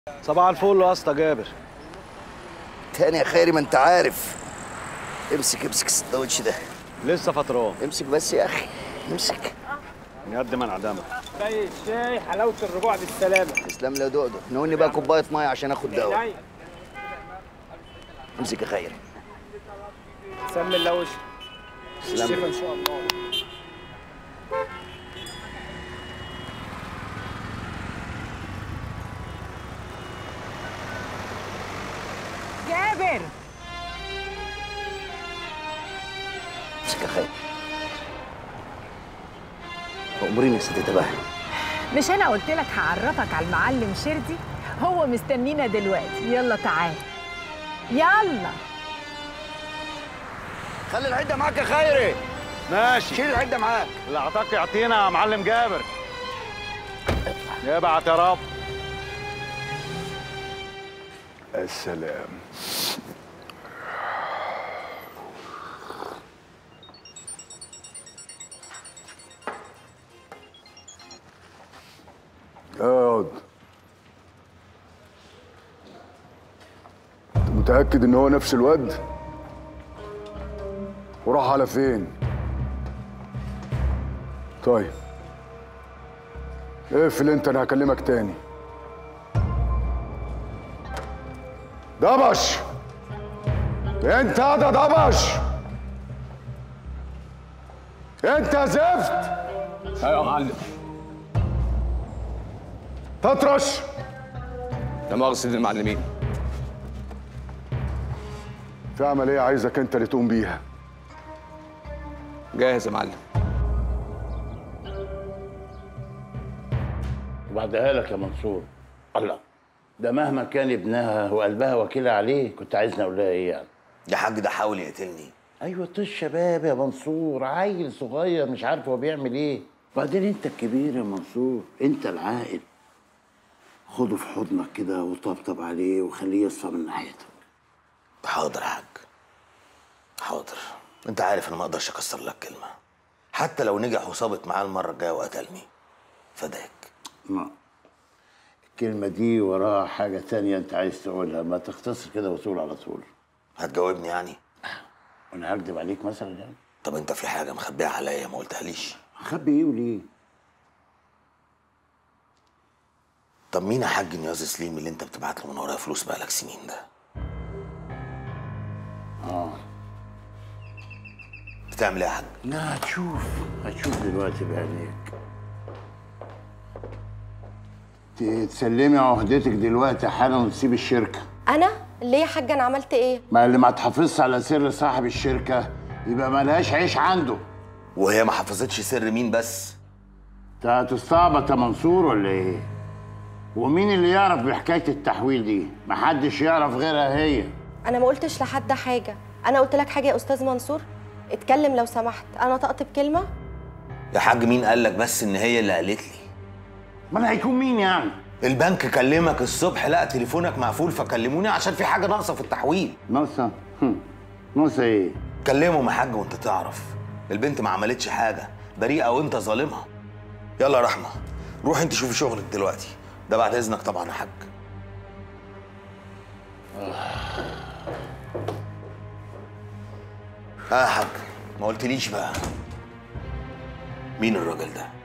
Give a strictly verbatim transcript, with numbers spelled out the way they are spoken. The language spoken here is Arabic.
صباح الفل يا اسطى جابر. تاني يا خيري، ما انت عارف. امسك امسك السندوتش ده. لسه فطران. امسك بس يا اخي، امسك. نقدم انعدامك. زي الشاي حلاوه الرجوع بالسلامه. تسلم لي يا دقدق. ناولني بقى كوبايه ميه عشان اخد دواء. امسك يا خيري. سمي الله وشك. تسلم ان شاء الله. جابر، امسك يا خيري. اموريني يا ست تباهي. مش انا قلت لك هعرفك على المعلم شردي؟ هو مستنينا دلوقتي. يلا تعال يلا. خلي العده معاك يا خيري. ماشي. شيل العده معاك. اللي اعطاك يعطينا يا معلم جابر. ابعت يا رب. السلام. اقعد. انت متأكد ان هو نفس الواد؟ وراح على فين؟ طيب اقفل انت، انا هكلمك تاني. دبش، انت ده دبش، انت زفت. ايوه يا معلم. تطرش. لا مؤاخذة المعلمين. في عملية عايزك انت اللي تقوم بيها. جاهز يا معلم. وبعدها لك يا منصور. الله، ده مهما كان ابنها وقلبها وكيلة عليه، كنت عايزني اقول لها ايه يعني؟ يا حاج ده حاول يقتلني. ايوه طش شباب يا منصور، عيل صغير مش عارف هو بيعمل ايه. بعدين انت الكبير يا منصور، انت العاقل. خده في حضنك كده وطبطب عليه وخليه يصفى من ناحيتك. حاضر يا حاج، حاضر. انت عارف انا ما اقدرش اكسر لك كلمه، حتى لو نجح وصابت معاه المره الجايه وقتلني. فداك. ما الكلمة دي وراها حاجة تانية انت عايز تقولها، ما تختصر كده وتقول على طول. هتجاوبني يعني؟ وانا هكدب عليك مثلا يعني؟ طب انت في حاجه مخبيها عليا ما قلتهاليش؟ اخبي ايه وليه؟ طب مين يا حاج نياز سليم اللي انت بتبعت له من ورايا فلوس بقالك سنين ده؟ اه بتعمل ايه يا حاج؟ لا هتشوف، هتشوف دلوقتي بعينيك. تسلمي عهدتك دلوقتي حالا وتسيب الشركة. أنا؟ ليه يا حاج أنا عملت إيه؟ ما اللي ما تحافظش على سر صاحب الشركة يبقى ملهاش عيش عنده. وهي ما حفظتش سر مين بس؟ انت هتستعبط يا منصور ولا إيه؟ ومين اللي يعرف بحكاية التحويل دي؟ محدش يعرف غيرها هي. أنا ما قلتش لحد حاجة، أنا قلت لك حاجة يا أستاذ منصور؟ اتكلم لو سمحت، أنا طقت بكلمة؟ يا حاج مين قال لك بس إن هي اللي قالت لي؟ ما أنا هيكون مين يعني؟ البنك كلمك الصبح لقى تليفونك مقفول فكلموني عشان في حاجة ناقصة في التحويل. ناقصة؟ ناقصة إيه؟ كلمهم يا حاج وأنت تعرف، البنت ما عملتش حاجة، بريئة وأنت ظالمها. يلا يا رحمة، روح أنت شوفي شغلك دلوقتي، ده بعد إذنك طبعا يا حاج. اه يا حاج، ما قلتليش بقى مين الراجل ده؟